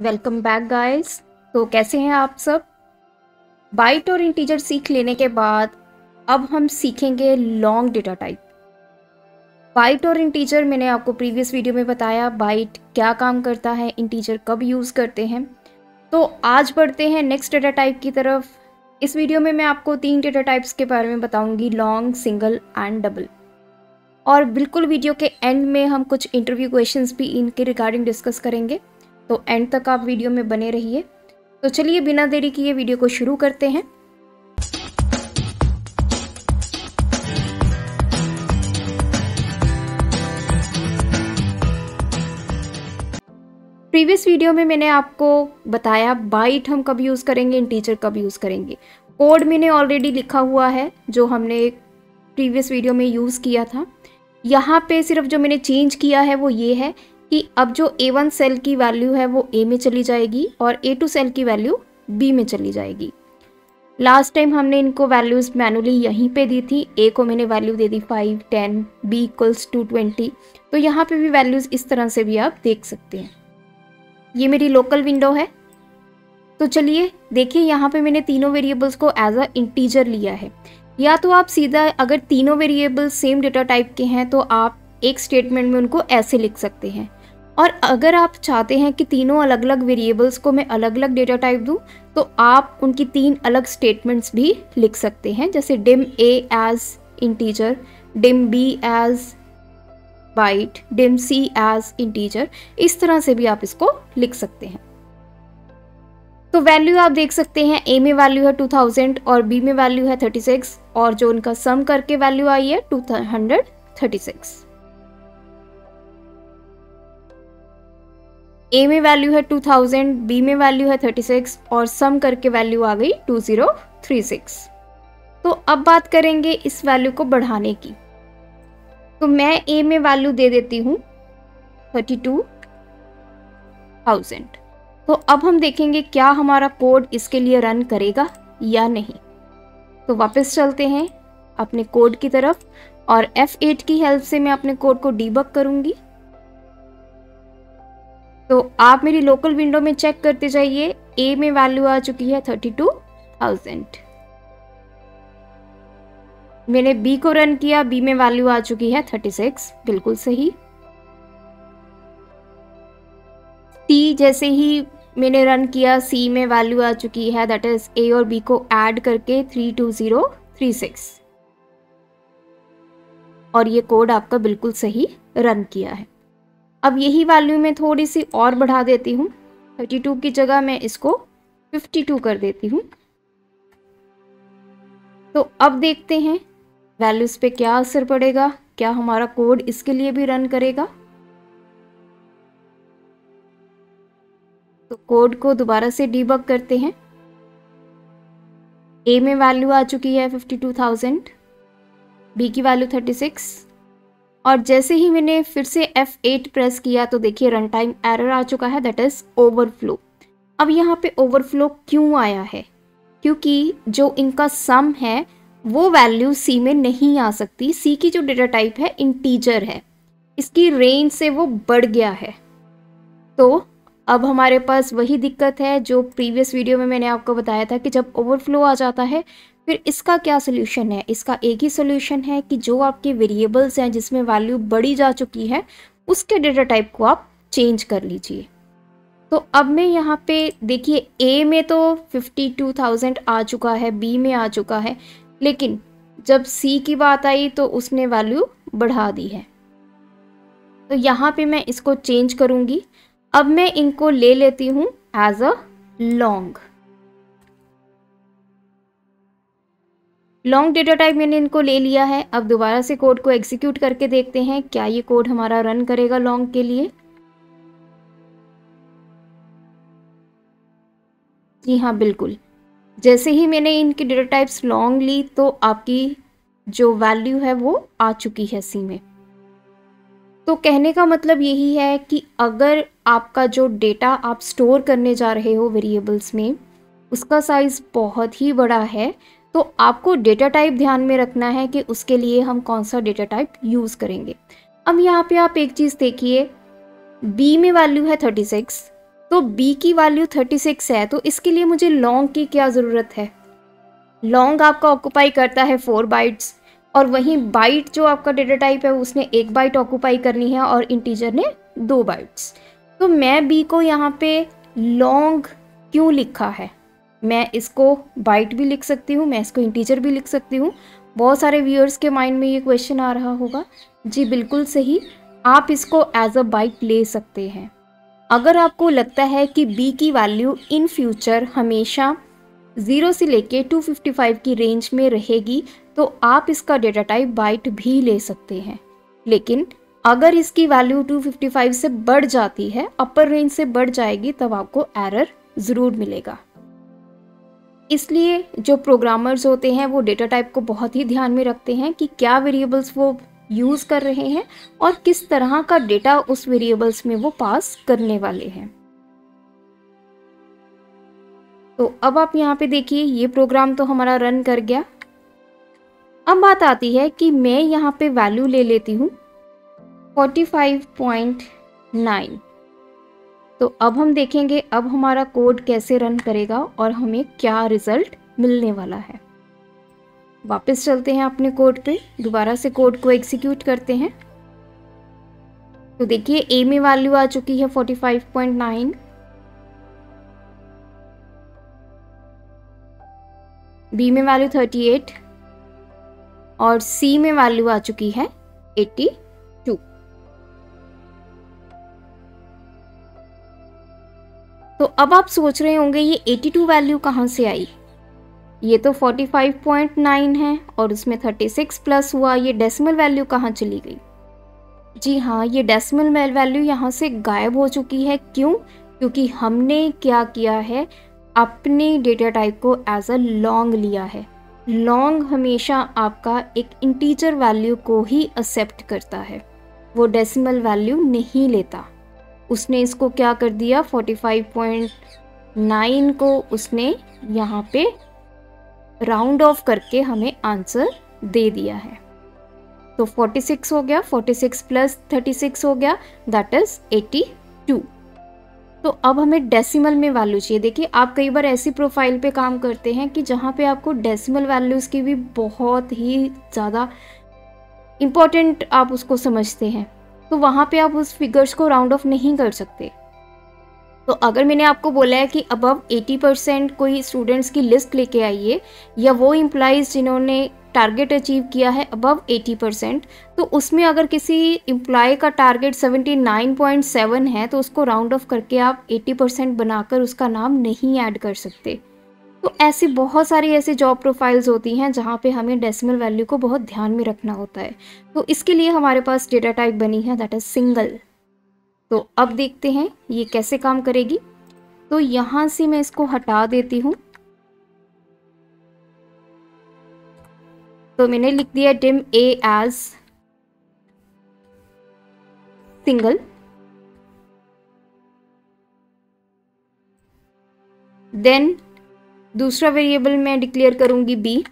Welcome back guys. तो कैसे हैं आप सब। बाइट और इंटीजर सीख लेने के बाद अब हम सीखेंगे लॉन्ग डेटा टाइप। बाइट और इंटीजर मैंने आपको प्रीवियस वीडियो में बताया, बाइट क्या काम करता है, इंटीजर कब यूज़ करते हैं। तो आज बढ़ते हैं नेक्स्ट डेटा टाइप की तरफ। इस वीडियो में मैं आपको 3 डेटा टाइप्स के बारे में बताऊंगी, लॉन्ग, सिंगल एंड डबल। और बिल्कुल वीडियो के एंड में हम कुछ इंटरव्यू क्वेश्चंस भी इनके रिगार्डिंग डिस्कस करेंगे, तो एंड तक आप वीडियो में बने रहिए। तो चलिए बिना देरी किए वीडियो को शुरू करते हैं। प्रीवियस वीडियो में मैंने आपको बताया बाइट हम कब यूज़ करेंगे, इंटीजर कब यूज़ करेंगे। कोड मैंने ऑलरेडी लिखा हुआ है जो हमने प्रीवियस वीडियो में यूज़ किया था। यहाँ पे सिर्फ जो मैंने चेंज किया है वो ये है कि अब जो A1 सेल की वैल्यू है वो A में चली जाएगी और A2 सेल की वैल्यू B में चली जाएगी। लास्ट टाइम हमने इनको वैल्यूज़ मैनुअली यहीं पे दी थी। A को मैंने वैल्यू दे दी 5, 10, B इक्वल्स टू 20। तो यहाँ पे भी वैल्यूज़ इस तरह से भी आप देख सकते हैं। ये मेरी लोकल विंडो है। तो चलिए देखिए, यहाँ पे मैंने तीनों वेरिएबल्स को एज अ इंटीजर लिया है। या तो आप सीधा, अगर तीनों वेरिएबल्स सेम डेटा टाइप के हैं तो आप एक स्टेटमेंट में उनको ऐसे लिख सकते हैं। और अगर आप चाहते हैं कि तीनों अलग अलग वेरिएबल्स को मैं अलग अलग डेटा टाइप दूं, तो आप उनकी 3 अलग स्टेटमेंट्स भी लिख सकते हैं, जैसे dim A as integer, dim B as byte, dim C as integer. इस तरह से भी आप इसको लिख सकते हैं। तो वैल्यू आप देख सकते हैं, A में वैल्यू है 2000 और B में वैल्यू है 36, और जो उनका सम करके वैल्यू आई है 236। A में वैल्यू है 2000, B में वैल्यू है 36 और सम करके वैल्यू आ गई 2036। तो अब बात करेंगे इस वैल्यू को बढ़ाने की। तो मैं A में वैल्यू दे देती हूँ 32,000। तो अब हम देखेंगे क्या हमारा कोड इसके लिए रन करेगा या नहीं। तो वापस चलते हैं अपने कोड की तरफ और F8 की हेल्प से मैं अपने कोड को डीबग करूंगी। तो आप मेरी लोकल विंडो में चेक करते जाइए। A में वैल्यू आ चुकी है 32,000। मैंने B को रन किया, B में वैल्यू आ चुकी है 36, बिल्कुल सही। C जैसे ही मैंने रन किया, C में वैल्यू आ चुकी है, दैट इज A और B को ऐड करके 32036, और ये कोड आपका बिल्कुल सही रन किया है। अब यही वैल्यू मैं थोड़ी सी और बढ़ा देती हूँ। 32 की जगह मैं इसको 52 कर देती हूँ। तो अब देखते हैं वैल्यूज पे क्या असर पड़ेगा, क्या हमारा कोड इसके लिए भी रन करेगा। तो कोड को दोबारा से डीबग करते हैं। A में वैल्यू आ चुकी है 52,000, B की वैल्यू 36, और जैसे ही मैंने फिर से F8 प्रेस किया तो देखिए रन टाइम एरर आ चुका है, दैट इज ओवरफ्लो। अब यहाँ पे ओवरफ्लो क्यों आया है? क्योंकि जो इनका सम है वो वैल्यू C में नहीं आ सकती। C की जो डेटा टाइप है इंटीजर है, इसकी रेंज से वो बढ़ गया है। तो अब हमारे पास वही दिक्कत है जो प्रीवियस वीडियो में मैंने आपको बताया था कि जब ओवरफ्लो आ जाता है फिर इसका क्या सोल्यूशन है। इसका एक ही सोल्यूशन है कि जो आपके वेरिएबल्स हैं जिसमें वैल्यू बढ़ी जा चुकी है उसके डेटा टाइप को आप चेंज कर लीजिए। तो अब मैं यहाँ पे देखिए, A में तो 52,000 आ चुका है, B में आ चुका है, लेकिन जब C की बात आई तो उसने वैल्यू बढ़ा दी है। तो यहाँ पे मैं इसको चेंज करूँगी। अब मैं इनको ले लेती हूँ as a long data type. मैंने इनको ले लिया है। अब दोबारा से कोड को एग्जीक्यूट करके देखते हैं क्या ये कोड हमारा रन करेगा लॉन्ग के लिए। जी हाँ, बिल्कुल। जैसे ही मैंने इनकी डेटा टाइप्स लॉन्ग ली तो आपकी जो वैल्यू है वो आ चुकी है C में। तो कहने का मतलब यही है कि अगर आपका जो डेटा आप स्टोर करने जा रहे हो वेरिएबल्स में, उसका साइज़ बहुत ही बड़ा है, तो आपको डेटा टाइप ध्यान में रखना है कि उसके लिए हम कौन सा डेटा टाइप यूज़ करेंगे। अब यहाँ पे आप एक चीज़ देखिए, B में वैल्यू है 36, तो b की वैल्यू 36 है, तो इसके लिए मुझे लॉन्ग की क्या ज़रूरत है। लॉन्ग आपका ऑक्यूपाई करता है 4 बाइट्स, और वहीं बाइट जो आपका डेटा टाइप है उसने 1 बाइट ऑक्यूपाई करनी है और इंटीजर ने 2 बाइट्स। तो मैं b को यहाँ पे लॉन्ग क्यों लिखा है, मैं इसको बाइट भी लिख सकती हूँ, मैं इसको इंटीजर भी लिख सकती हूँ। बहुत सारे व्यूअर्स के माइंड में ये क्वेश्चन आ रहा होगा। जी बिल्कुल सही, आप इसको एज अ बाइट ले सकते हैं। अगर आपको लगता है कि b की वैल्यू इन फ्यूचर हमेशा 0 से लेके 255 की रेंज में रहेगी, तो आप इसका डेटा टाइप बाइट भी ले सकते हैं। लेकिन अगर इसकी वैल्यू 255 से बढ़ जाती है, अपर रेंज से बढ़ जाएगी, तब आपको एरर ज़रूर मिलेगा। इसलिए जो प्रोग्रामर्स होते हैं वो डेटा टाइप को बहुत ही ध्यान में रखते हैं कि क्या वेरिएबल्स वो यूज़ कर रहे हैं और किस तरह का डेटा उस वेरिएबल्स में वो पास करने वाले हैं। तो अब आप यहाँ पे देखिए, ये प्रोग्राम तो हमारा रन कर गया। अब बात आती है कि मैं यहाँ पे वैल्यू ले लेती हूँ 45.9। तो अब हम देखेंगे अब हमारा कोड कैसे रन करेगा और हमें क्या रिजल्ट मिलने वाला है। वापस चलते हैं अपने कोड पे, दोबारा से कोड को एग्जीक्यूट करते हैं। तो देखिए ए में वैल्यू आ चुकी है 45.9, बी में वैल्यू 38 और सी में वैल्यू आ चुकी है 82। तो अब आप सोच रहे होंगे ये 82 वैल्यू कहाँ से आई, ये तो 45.9 है और उसमें 36 प्लस हुआ, ये डेसिमल वैल्यू कहाँ चली गई। जी हाँ, ये डेसिमल वैल्यू यहाँ से गायब हो चुकी है। क्यों? क्योंकि हमने क्या किया है, अपने डेटा टाइप को एज अ लॉन्ग लिया है। लॉन्ग हमेशा आपका एक इंटीजर वैल्यू को ही एक्सेप्ट करता है, वो डेसिमल वैल्यू नहीं लेता। उसने इसको क्या कर दिया, 45.9 को उसने यहाँ पे राउंड ऑफ करके हमें आंसर दे दिया है। तो 46 हो गया, 46 प्लस 36 हो गया, दैट इज 82। तो अब हमें डेसिमल में वैल्यू चाहिए। देखिए आप कई बार ऐसी प्रोफाइल पे काम करते हैं कि जहाँ पे आपको डेसिमल वैल्यूज़ की भी बहुत ही ज़्यादा इम्पोर्टेंट आप उसको समझते हैं, तो वहाँ पे आप उस फिगर्स को राउंड ऑफ नहीं कर सकते। तो अगर मैंने आपको बोला है कि अबव 80% कोई स्टूडेंट्स की लिस्ट लेके आइए, या वो एम्प्लॉइज़ जिन्होंने टारगेट अचीव किया है अबव 80%, तो उसमें अगर किसी एम्प्लॉय का टारगेट 79.7 है तो उसको राउंड ऑफ करके आप 80% बनाकर उसका नाम नहीं ऐड कर सकते। तो ऐसी बहुत सारी ऐसी जॉब प्रोफाइल्स होती हैं जहाँ पे हमें डेसिमल वैल्यू को बहुत ध्यान में रखना होता है। तो इसके लिए हमारे पास डेटा टाइप बनी है, दैट इज सिंगल। तो अब देखते हैं ये कैसे काम करेगी। तो यहाँ से मैं इसको हटा देती हूँ। तो मैंने लिख दिया dim A as single. Then दूसरा वेरिएबल मैं डिक्लेयर करूंगी बी।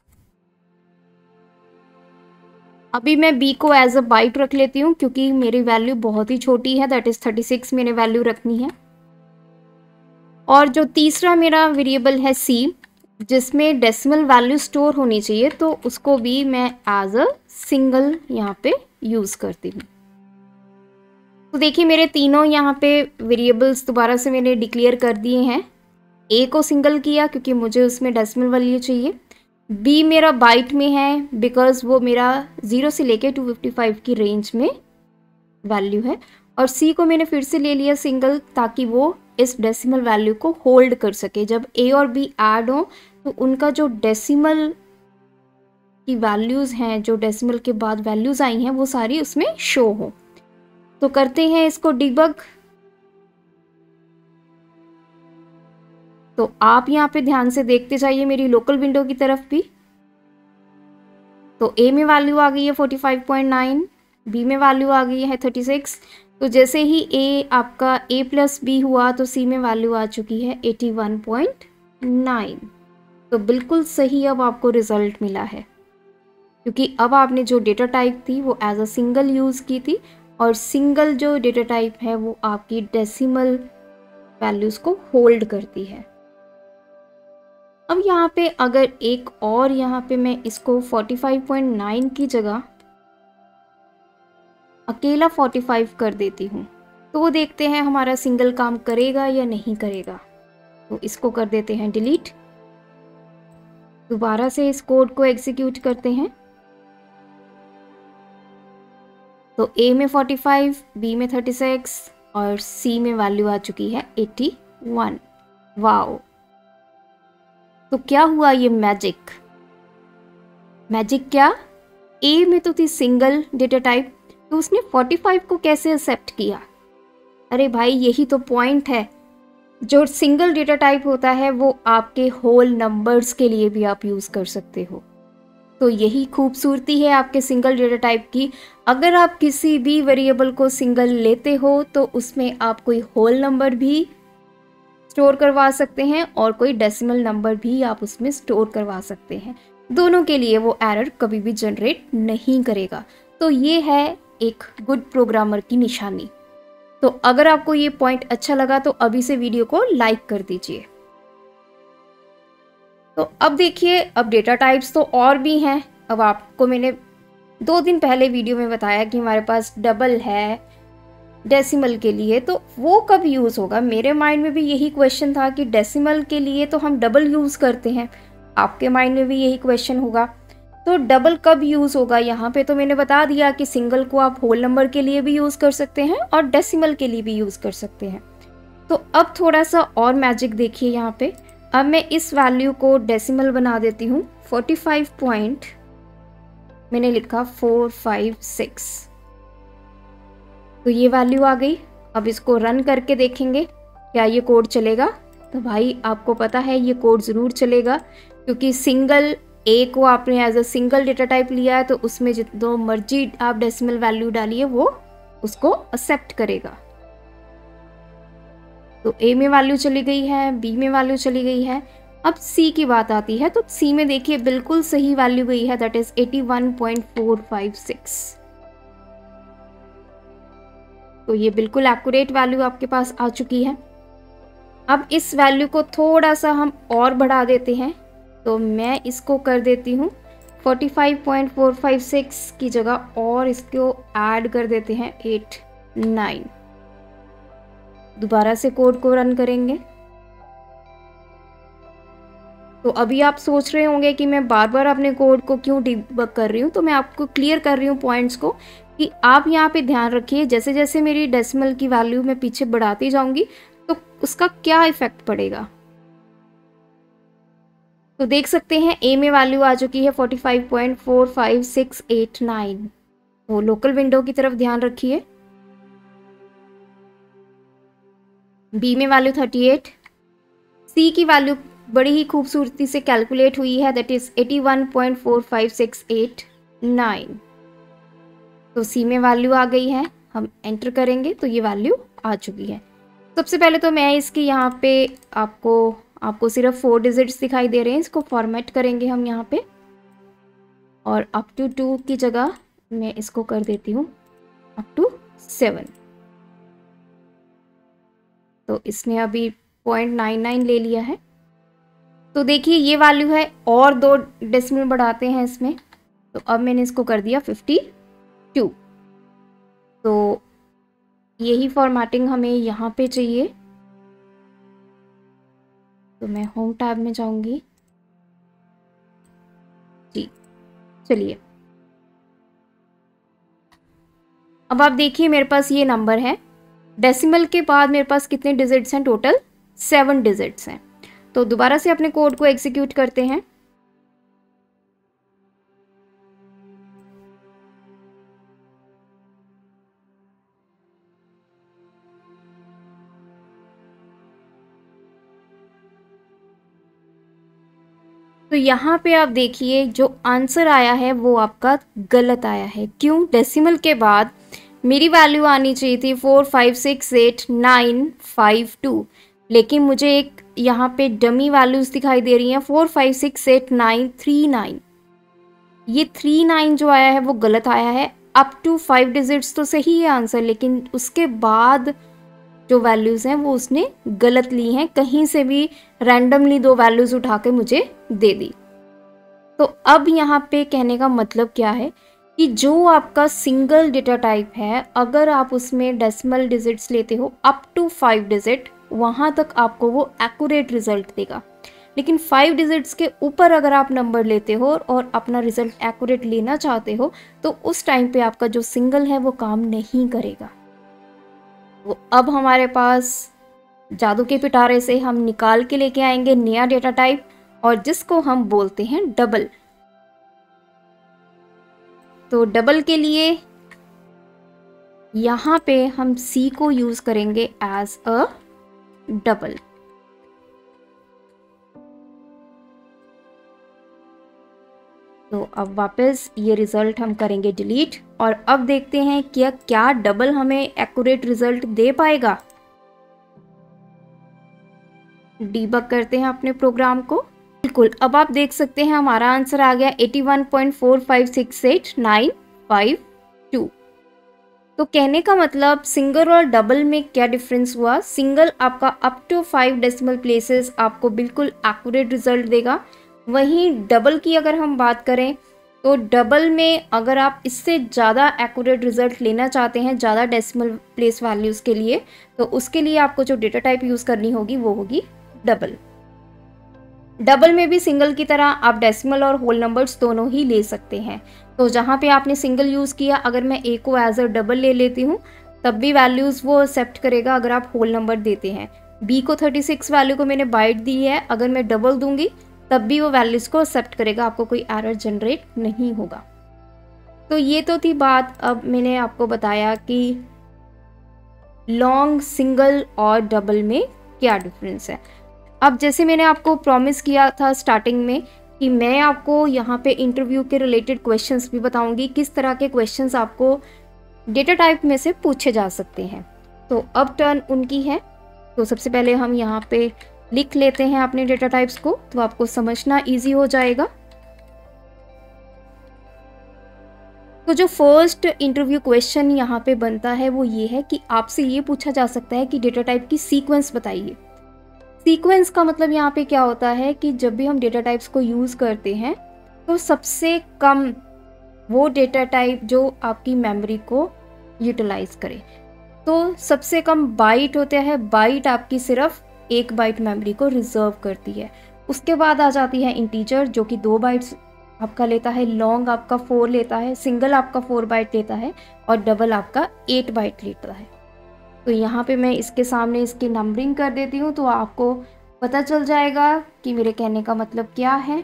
अभी मैं b को एज अ बाइट रख लेती हूँ क्योंकि मेरी वैल्यू बहुत ही छोटी है, दैट इज 36 मैंने वैल्यू रखनी है। और जो तीसरा मेरा वेरिएबल है c, जिसमें डेसिमल वैल्यू स्टोर होनी चाहिए, तो उसको भी मैं एज अ सिंगल यहाँ पे यूज़ करती हूँ। तो देखिए मेरे तीनों यहाँ पे वेरिएबल्स दोबारा से मैंने डिक्लेयर कर दिए हैं। a को सिंगल किया क्योंकि मुझे उसमें डेसिमल वैल्यू चाहिए। b मेरा बाइट में है बिकॉज वो मेरा 0 से लेके 255 की रेंज में वैल्यू है। और c को मैंने फिर से ले लिया सिंगल, ताकि वो इस डेसिमल वैल्यू को होल्ड कर सके। जब a और b ऐड हो तो उनका जो डेसिमल की वैल्यूज़ हैं, जो डेसिमल के बाद वैल्यूज़ आई हैं, वो सारी उसमें शो हो। तो करते हैं इसको डिबग। तो आप यहाँ पे ध्यान से देखते जाइए मेरी लोकल विंडो की तरफ भी। तो a में वैल्यू आ गई है 45.9, b में वैल्यू आ गई है 36। तो जैसे ही a आपका a प्लस b हुआ तो c में वैल्यू आ चुकी है 81.9। तो बिल्कुल सही अब आपको रिजल्ट मिला है, क्योंकि अब आपने जो डेटा टाइप थी वो एज अ सिंगल यूज़ की थी, और सिंगल जो डेटा टाइप है वो आपकी डेसिमल वैल्यूज़ को होल्ड करती है। अब यहाँ पे अगर एक और यहाँ पे मैं इसको 45.9 की जगह अकेला 45 कर देती हूँ, तो देखते हैं हमारा सिंगल काम करेगा या नहीं करेगा। तो इसको कर देते हैं डिलीट। दोबारा से इस कोड को एग्जीक्यूट करते हैं। तो ए में 45, बी में 36 और सी में वैल्यू आ चुकी है 81। वाओ! तो क्या हुआ ये मैजिक? मैजिक क्या? ए में तो थी सिंगल डेटा टाइप, तो उसने 45 को कैसे एक्सेप्ट किया? अरे भाई, यही तो पॉइंट है। जो सिंगल डेटा टाइप होता है वो आपके होल नंबर्स के लिए भी आप यूज़ कर सकते हो। तो यही खूबसूरती है आपके सिंगल डेटा टाइप की। अगर आप किसी भी वेरिएबल को सिंगल लेते हो तो उसमें आप कोई होल नंबर भी स्टोर करवा सकते हैं और कोई डेसिमल नंबर भी आप उसमें स्टोर करवा सकते हैं। दोनों के लिए वो एरर कभी भी जनरेट नहीं करेगा। तो ये है एक गुड प्रोग्रामर की निशानी। तो अगर आपको ये पॉइंट अच्छा लगा तो अभी से वीडियो को लाइक कर दीजिए। तो अब देखिए, अब डेटा टाइप्स तो और भी हैं। अब आपको मैंने 2 दिन पहले वीडियो में बताया कि हमारे पास डबल है डेसिमल के लिए, तो वो कब यूज़ होगा? मेरे माइंड में भी यही क्वेश्चन था कि डेसिमल के लिए तो हम डबल यूज़ करते हैं, आपके माइंड में भी यही क्वेश्चन होगा। तो डबल कब यूज़ होगा? यहाँ पे तो मैंने बता दिया कि सिंगल को आप होल नंबर के लिए भी यूज़ कर सकते हैं और डेसिमल के लिए भी यूज़ कर सकते हैं। तो अब थोड़ा सा और मैजिक देखिए यहाँ पे। अब मैं इस वैल्यू को डेसिमल बना देती हूँ। 45 पॉइंट मैंने लिखा 456, तो ये वैल्यू आ गई। अब इसको रन करके देखेंगे क्या ये कोड चलेगा। तो भाई आपको पता है ये कोड ज़रूर चलेगा, क्योंकि सिंगल ए को आपने as a single data type लिया है, तो उसमें जितना मर्जी आप डेसिमल वैल्यू डालिए वो उसको एक्सेप्ट करेगा। तो ए में वैल्यू चली गई है, बी में वैल्यू चली गई है। अब सी की बात आती है, तो सी में देखिए बिल्कुल सही वैल्यू गई है, दैट इज 81.456। तो ये बिल्कुल एक्यूरेट वैल्यू आपके पास आ चुकी है। अब इस वैल्यू को थोड़ा सा हम और बढ़ा देते हैं। तो मैं इसको कर देती हूँ 45.456 की जगह और इसको ऐड कर देते हैं 89। दोबारा से कोड को रन करेंगे। तो अभी आप सोच रहे होंगे कि मैं बार बार अपने कोड को क्यों डिबग कर रही हूँ। तो मैं आपको क्लियर कर रही हूँ पॉइंट्स को, कि आप यहाँ पे ध्यान रखिए जैसे जैसे मेरी डेसिमल की वैल्यू मैं पीछे बढ़ाती जाऊंगी तो उसका क्या इफेक्ट पड़ेगा। तो देख सकते हैं ए में वैल्यू आ चुकी है 45.45689। तो लोकल विंडो की तरफ ध्यान रखिए। बी में वैल्यू 38, सी की वैल्यू बड़ी ही खूबसूरती से कैलकुलेट हुई है, दैट इज 81.45689। तो सी में वैल्यू आ गई है, हम एंटर करेंगे तो ये वैल्यू आ चुकी है। सबसे पहले तो मैं इसकी यहाँ पे आपको सिर्फ 4 डिजिट्स दिखाई दे रहे हैं, इसको फॉर्मेट करेंगे हम यहाँ पे, और अप टू 2 की जगह मैं इसको कर देती हूँ अप टू 7। तो इसने अभी 0.99 ले लिया है। तो देखिए ये वैल्यू है, और 2 डेसिमल बढ़ाते हैं इसमें। तो अब मैंने इसको कर दिया 52। तो यही फॉर्मेटिंग हमें यहाँ पे चाहिए। तो मैं होम टैब में जाऊंगी जी। चलिए अब आप देखिए मेरे पास ये नंबर है। डेसिमल के बाद मेरे पास कितने डिजिट्स हैं? टोटल 7 डिजिट्स हैं। तो दोबारा से अपने कोड को एग्जीक्यूट करते हैं। तो यहाँ पे आप देखिए जो आंसर आया है वो आपका गलत आया है। क्यों? डेसिमल के बाद मेरी वैल्यू आनी चाहिए थी 4568952, लेकिन मुझे एक यहाँ पे डमी वैल्यूज दिखाई दे रही हैं 4568939। ये 39 जो आया है वो गलत आया है। अप टू 5 डिजिट्स तो सही है आंसर, लेकिन उसके बाद जो वैल्यूज़ हैं वो उसने गलत ली हैं, कहीं से भी रैंडमली 2 वैल्यूज़ उठा के मुझे दे दी। तो अब यहाँ पे कहने का मतलब क्या है कि जो आपका सिंगल डेटा टाइप है, अगर आप उसमें डेसिमल डिजिट्स लेते हो अप टू 5 डिजिट, वहाँ तक आपको वो एक्यूरेट रिजल्ट देगा। लेकिन 5 डिजिट्स के ऊपर अगर आप नंबर लेते हो और अपना रिजल्ट एक्यूरेट लेना चाहते हो, तो उस टाइम पे आपका जो सिंगल है वो काम नहीं करेगा। वो अब हमारे पास जादू के पिटारे से हम निकाल के लेके आएंगे नया डेटा टाइप, और जिसको हम बोलते हैं डबल। तो डबल के लिए यहाँ पे हम C को यूज करेंगे एज अ डबल। तो अब वापस ये रिजल्ट हम करेंगे डिलीट, और अब देखते हैं कि क्या डबल हमें एक्यूरेट रिजल्ट दे पाएगा। डीबग करते हैं अपने प्रोग्राम को। बिल्कुल, अब आप देख सकते हैं हमारा आंसर आ गया 81.4568952। तो कहने का मतलब सिंगल और डबल में क्या डिफरेंस हुआ। सिंगल आपका अप टू 5 डेसिमल प्लेसेस आपको बिल्कुल एक्यूरेट रिजल्ट देगा। वहीं डबल की अगर हम बात करें तो डबल में अगर आप इससे ज़्यादा एक्यूरेट रिजल्ट लेना चाहते हैं ज़्यादा डेसिमल प्लेस वैल्यूज़ के लिए, तो उसके लिए आपको जो डेटा टाइप यूज़ करनी होगी वो होगी डबल। डबल में भी सिंगल की तरह आप डेसिमल और होल नंबर्स दोनों ही ले सकते हैं। तो जहाँ पे आपने सिंगल यूज़ किया, अगर मैं ए को एज अ डबल ले लेती हूँ तब भी वैल्यूज़ वो एक्सेप्ट करेगा अगर आप होल नंबर देते हैं। बी को 36 वैल्यू को मैंने बाइट दी है, अगर मैं डबल दूंगी तब भी वो वैल्यूज़ को एक्सेप्ट करेगा, आपको कोई एरर जनरेट नहीं होगा। तो ये तो थी बात। अब मैंने आपको बताया कि लॉन्ग, सिंगल और डबल में क्या डिफरेंस है। अब जैसे मैंने आपको प्रॉमिस किया था स्टार्टिंग में कि मैं आपको यहाँ पे इंटरव्यू के रिलेटेड क्वेश्चंस भी बताऊंगी, किस तरह के क्वेश्चंस आपको डेटा टाइप में से पूछे जा सकते हैं। तो अब टर्न उनकी है। तो सबसे पहले हम यहाँ पे लिख लेते हैं अपने डेटा टाइप्स को, तो आपको समझना इजी हो जाएगा। तो जो फर्स्ट इंटरव्यू क्वेश्चन यहाँ पे बनता है वो ये है कि आपसे ये पूछा जा सकता है कि डेटा टाइप की सीक्वेंस बताइए। सीक्वेंस का मतलब यहाँ पे क्या होता है कि जब भी हम डेटा टाइप्स को यूज़ करते हैं तो सबसे कम वो डेटा टाइप जो आपकी मेमोरी को यूटिलाइज करे। तो सबसे कम बाइट होता है, बाइट आपकी सिर्फ 1 बाइट मेमोरी को रिजर्व करती है। उसके बाद आ जाती है इंटीजर जो कि 2 बाइट्स आपका लेता है, लॉन्ग आपका 4 लेता है, सिंगल आपका 4 बाइट लेता है और डबल आपका 8 बाइट लेता है। तो यहाँ पे मैं इसके सामने इसकी नंबरिंग कर देती हूँ तो आपको पता चल जाएगा कि मेरे कहने का मतलब क्या है।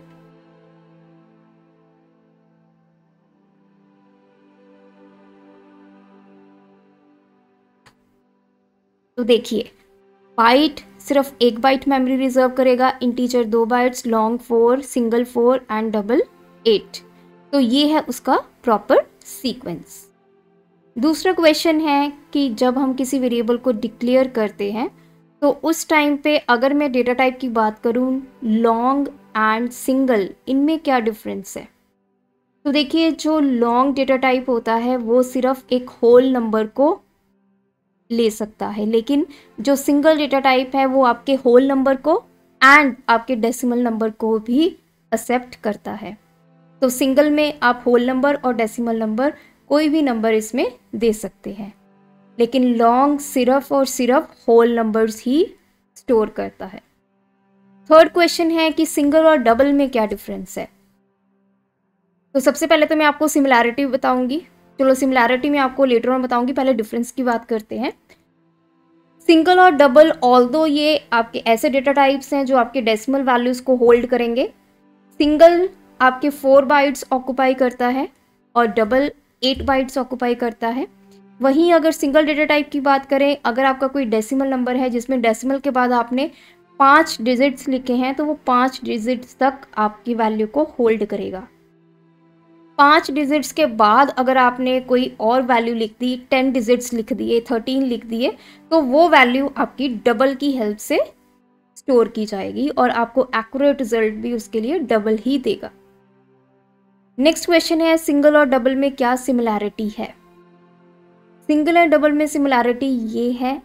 तो देखिए, बाइट सिर्फ 1 बाइट मेमोरी रिजर्व करेगा, integer 2 bytes, long 4, single 4 and double 8। तो ये है उसका प्रॉपर सीक्वेंस। दूसरा क्वेश्चन है कि जब हम किसी वेरिएबल को डिक्लेयर करते हैं तो उस टाइम पे अगर मैं डेटा टाइप की बात करूँ, लॉन्ग एंड सिंगल, इनमें क्या डिफरेंस है। तो देखिए, जो लॉन्ग डेटा टाइप होता है वो सिर्फ एक होल नंबर को ले सकता है, लेकिन जो सिंगल डेटा टाइप है वो आपके होल नंबर को एंड आपके डेसिमल नंबर को भी एक्सेप्ट करता है। तो सिंगल में आप होल नंबर और डेसिमल नंबर कोई भी नंबर इसमें दे सकते हैं, लेकिन लॉन्ग सिर्फ और सिर्फ होल नंबर्स ही स्टोर करता है। थर्ड क्वेश्चन है कि सिंगल और डबल में क्या डिफरेंस है। तो सबसे पहले तो मैं आपको सिमिलैरिटी बताऊंगी, चलो सिमिलैरिटी में आपको लेटर ऑन बताऊंगी, पहले डिफरेंस की बात करते हैं। सिंगल और डबल ऑल्दो ये आपके ऐसे डेटा टाइप्स हैं जो आपके डेसिमल वैल्यूज को होल्ड करेंगे। सिंगल आपके 4 बाइट्स ऑक्यूपाई करता है और डबल 8 बाइट्स ऑक्यूपाई करता है। वहीं अगर सिंगल डेटा टाइप की बात करें, अगर आपका कोई डेसिमल नंबर है जिसमें डेसिमल के बाद आपने 5 डिजिट्स लिखे हैं तो वो 5 डिजिट्स तक आपकी वैल्यू को होल्ड करेगा। 5 डिजिट्स के बाद अगर आपने कोई और वैल्यू लिख दी, 10 डिजिट्स लिख दिए, 13 लिख दिए, तो वो वैल्यू आपकी डबल की हेल्प से स्टोर की जाएगी और आपको एक्यूरेट रिजल्ट भी उसके लिए डबल ही देगा। नेक्स्ट क्वेश्चन है, सिंगल और डबल में क्या सिमिलैरिटी है। सिंगल और डबल में सिमिलैरिटी ये है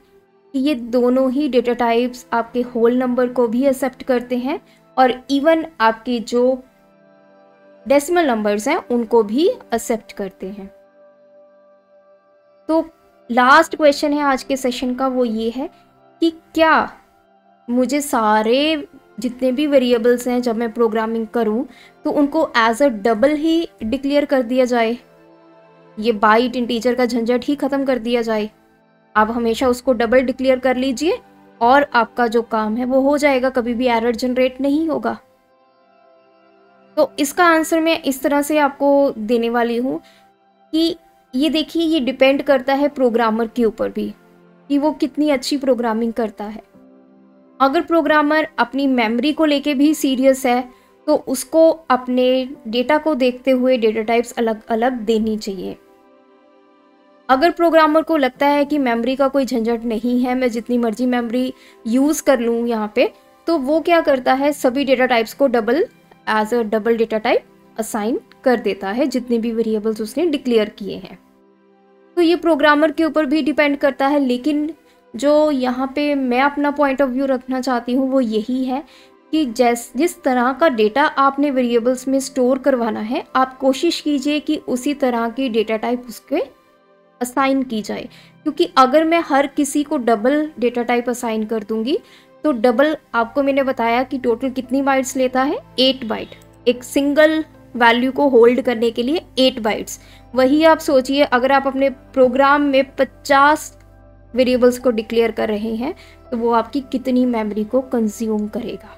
कि ये दोनों ही डेटा टाइप्स आपके होल नंबर को भी एक्सेप्ट करते हैं और इवन आपके जो डेसिमल नंबर्स हैं उनको भी एक्सेप्ट करते हैं। तो लास्ट क्वेश्चन है आज के सेशन का, वो ये है कि क्या मुझे सारे जितने भी वेरिएबल्स हैं जब मैं प्रोग्रामिंग करूं तो उनको एज अ डबल ही डिक्लेयर कर दिया जाए, ये बाइट इंटीजर का झंझट ही ख़त्म कर दिया जाए। आप हमेशा उसको डबल डिक्लेयर कर लीजिए और आपका जो काम है वो हो जाएगा, कभी भी एरर जनरेट नहीं होगा। तो इसका आंसर मैं इस तरह से आपको देने वाली हूँ कि ये देखिए, ये डिपेंड करता है प्रोग्रामर के ऊपर भी कि वो कितनी अच्छी प्रोग्रामिंग करता है। अगर प्रोग्रामर अपनी मेमोरी को लेके भी सीरियस है तो उसको अपने डेटा को देखते हुए डेटा टाइप्स अलग अलग देनी चाहिए। अगर प्रोग्रामर को लगता है कि मेमोरी का कोई झंझट नहीं है, मैं जितनी मर्जी मेमोरी यूज़ कर लूँ यहाँ पे, तो वो क्या करता है, सभी डेटा टाइप्स को as a double data type assign कर देता है जितने भी वेरिएबल्स उसने डिक्लेयर किए हैं। तो ये प्रोग्रामर के ऊपर भी डिपेंड करता है, लेकिन जो यहाँ पे मैं अपना पॉइंट ऑफ व्यू रखना चाहती हूँ वो यही है कि जिस तरह का डेटा आपने वेरिएबल्स में स्टोर करवाना है, आप कोशिश कीजिए कि उसी तरह की डेटा टाइप उसके असाइन की जाए। क्योंकि अगर मैं हर किसी को डबल डेटा टाइप असाइन कर दूंगी तो डबल, आपको मैंने बताया कि टोटल कितनी बाइट्स लेता है, 8 बाइट, एक सिंगल वैल्यू को होल्ड करने के लिए 8 बाइट्स। वही आप सोचिए अगर आप अपने प्रोग्राम में 50 वेरिएबल्स को डिक्लेयर कर रहे हैं तो वो आपकी कितनी मेमोरी को कंज्यूम करेगा।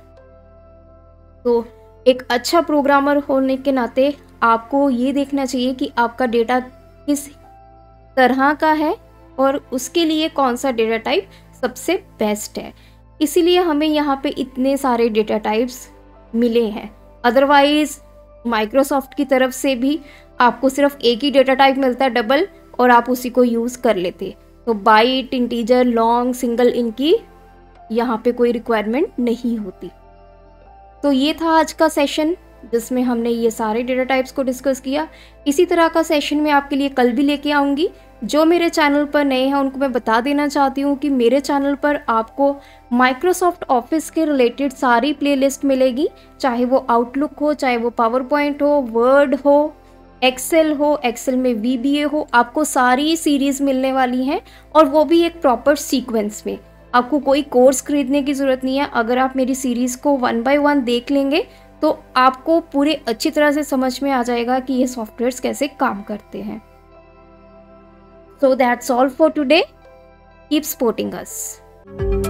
तो एक अच्छा प्रोग्रामर होने के नाते आपको ये देखना चाहिए कि आपका डेटा किस तरह का है और उसके लिए कौन सा डेटा टाइप सबसे बेस्ट है। इसीलिए हमें यहाँ पे इतने सारे डेटा टाइप्स मिले हैं। अदरवाइज माइक्रोसॉफ्ट की तरफ से भी आपको सिर्फ एक ही डेटा टाइप मिलता है डबल, और आप उसी को यूज़ कर लेते। तो बाइट, इंटीजर, लॉन्ग, सिंगल, इनकी यहाँ पे कोई रिक्वायरमेंट नहीं होती। तो ये था आज का सेशन जिसमें हमने ये सारे डेटा टाइप्स को डिस्कस किया। इसी तरह का सेशन मैं आपके लिए कल भी लेके आऊँगी। जो मेरे चैनल पर नए हैं उनको मैं बता देना चाहती हूँ कि मेरे चैनल पर आपको माइक्रोसॉफ्ट ऑफिस के रिलेटेड सारी प्लेलिस्ट मिलेगी, चाहे वो आउटलुक हो, चाहे वो पावर पॉइंट हो, वर्ड हो, एक्सेल हो, एक्सेल में VBA हो, आपको सारी सीरीज़ मिलने वाली हैं और वो भी एक प्रॉपर सीक्वेंस में। आपको कोई कोर्स खरीदने की ज़रूरत नहीं है। अगर आप मेरी सीरीज़ को 1 by 1 देख लेंगे तो आपको पूरे अच्छी तरह से समझ में आ जाएगा कि ये सॉफ्टवेयर्स कैसे काम करते हैं। So that's all for today. Keep supporting us.